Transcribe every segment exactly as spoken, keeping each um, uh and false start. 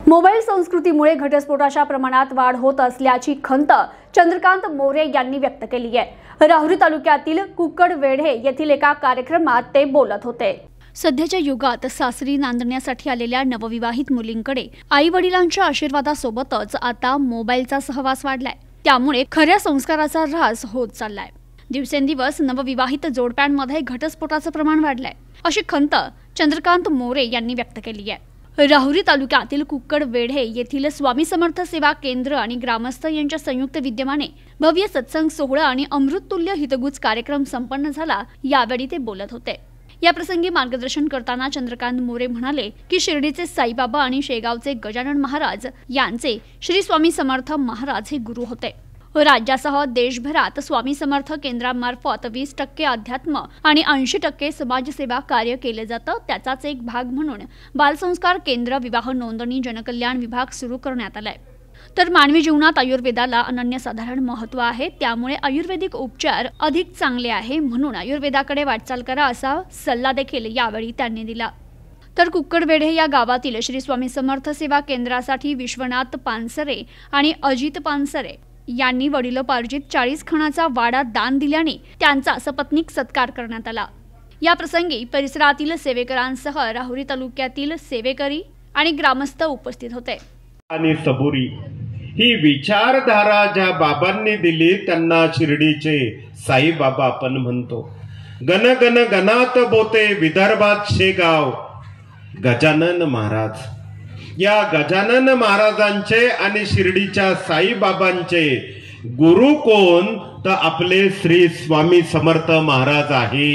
Mobile संस्कृतीमुळे घटस्फोटाच्या प्रमाणात वाढ होत असल्याची खंत चंद्रकांत मोरे यांनी व्यक्त केली आहे। राहुरी तालुक्यातील कुकडवेढे येथील एका कार्यक्रमात ते बोलत होते। सध्याच्या युगात सासरी नांदण्यासाठी आलेल्या नवविवाहित मुलींकडे आई वडिलांच्या आशीर्वादासोबतच आता मोबाईलचा सहवास वाढलाय। त्यामुळे खऱ्या संस्काराचा ऱ्हास होत चाललाय। दिवसेंदिवस नवविवाहित जोडप्यांमध्ये घटस्फोटाचं प्रमाण वाढलंय, अशी खंत चंद्रकांत मोरे यांनी व्यक्त केली आहे। राहुरी तालुक्यातील कुकडवेढे येथील स्वामी समर्थ सेवा केंद्र आणि ग्रामस्थ यांच्या संयुक्त विद्यमाने भव्य सत्संग सोहळा आणि अमृततुल्य हितगुज कार्यक्रम संपन्न झाला। यावेळी ते बोलत होते। या प्रसंगी मार्गदर्शन करताना चंद्रकांत मोरे म्हणाले की शिर्डीचे साईबाबा आणि शेगावचे गजानन महाराज यांचे श्री स्वामी समर्थ महाराज हे गुरु होते। राज्यासह देशभरात स्वामी समर्थ केंद्रामार्फत वीस टक्के अध्यात्म आणि ऐंशी टक्के समाजसेवा कार्य केले जातं। त्याचाच एक भाग म्हणून बालसंस्कार केंद्र, विवाह नोंदणी, जनकल्याण विभाग सुरू करण्यात आलाय। तर मानवी जीवनात आयुर्वेदाला अनन्यसाधारण महत्त्व आहे। त्यामुळे आयुर्वेदिक उपचार अधिक चांगले आहे, म्हणून आयुर्वेदाकडे वाटचाल करा असा सल्ला देखील यावेळी त्यांनी दिला। तर कुकडवेढे या गावातील श्री स्वामी समर्थ सेवा केंद्रासाठी विश्वनाथ पानसरे आणि अजित पानसरे यांनी वडिलोपार्जित चाळीस खणाचा वाडा दान दिल्याने त्यांचा सपत्नीक सत्कार करण्यात आला। या प्रसंगी परिसरातील सेवेकरांसह राहुरी तालुक्यातील सेवेकरी आणि ग्रामस्थ उपस्थित होते। आणि सबुरी ही विचारधारा ज्या बाबांनी दिली त्यांना शिर्डीचे साई बाबा आपण म्हणतो। गण गण गणात बोते विदर्भात शेगाव गजानन महाराज। या गजानन महाराजांचे आणि शिर्डीच्या साई बाबांचे गुरु कोण तर आपले श्री स्वामी समर्थ महाराज आहे।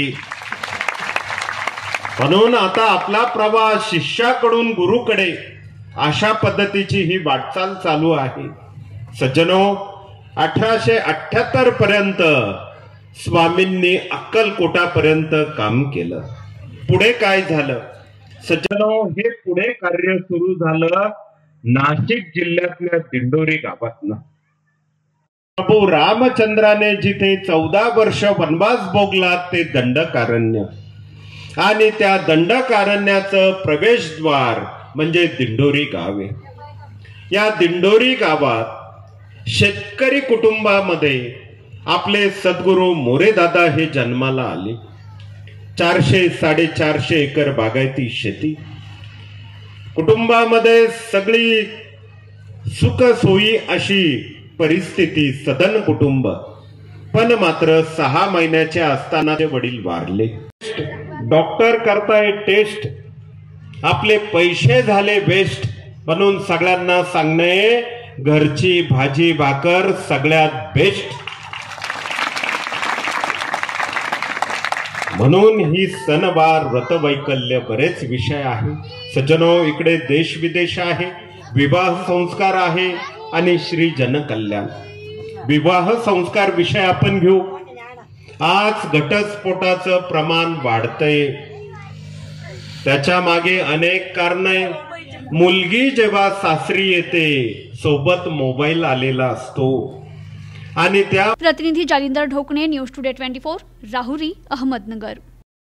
म्हणून आता आपला प्रवास शिष्याकडून गुरुकडे अशा पद्धतीची ही वाटचाल चालू आहे। सज्जनो, अठराशे अठ्याहत्तर पर्यंत स्वामींनी अक्कलकोटापर्यंत काम केलं। पुढे काय झालं सज्जनो, हे पुढे कार्य सुरू झालं नाशिक जिल्ह्यातल्या दिंडोरी गावातनं। प्रभू रामचंद्राने जिथे चौदा वर्ष वनवास भोगला ते दंडकारण्य, आणि त्या दंडकारण्याचं प्रवेशद्वार म्हणजे दिंडोरी गाव आहे। या दिंडोरी गावात शेतकरी कुटुंबामध्ये आपले सद्गुरू मोरे दादा हे जन्माला आले। चारशे साडेचारशे एकर बागायती शेती, कुटुंबामध्ये सगळी सुख सोयी अशी परिस्थिती, सदन कुटुंब। पण मात्र सहा महिन्याचे असताना ते वडील वारले। डॉक्टर करताय टेस्ट, आपले पैसे झाले वेस्ट, म्हणून सगळ्यांना सांगणे घरची भाजी भाकर सगळ्यात बेस्ट। म्हणून ही सणवार व्रतवैकल्य बरेच विषय आहे सज्जनो। इकडे देश विदेश आहे, विवाह संस्कार आहे आणि श्री जनकल्याण। विवाह संस्कार विषय आपण घेऊ। आज घटस्फोटाचं प्रमाण वाढतंय, त्याच्या मागे अनेक कारणे। मुलगी जेव्हा सासरी येते सोबत मोबाईल आलेला असतो आणि त्या प्रतिनिधी जालिंदर ढोकणे, न्यूज टुडे चोवीस, राहुरी, अहमदनगर।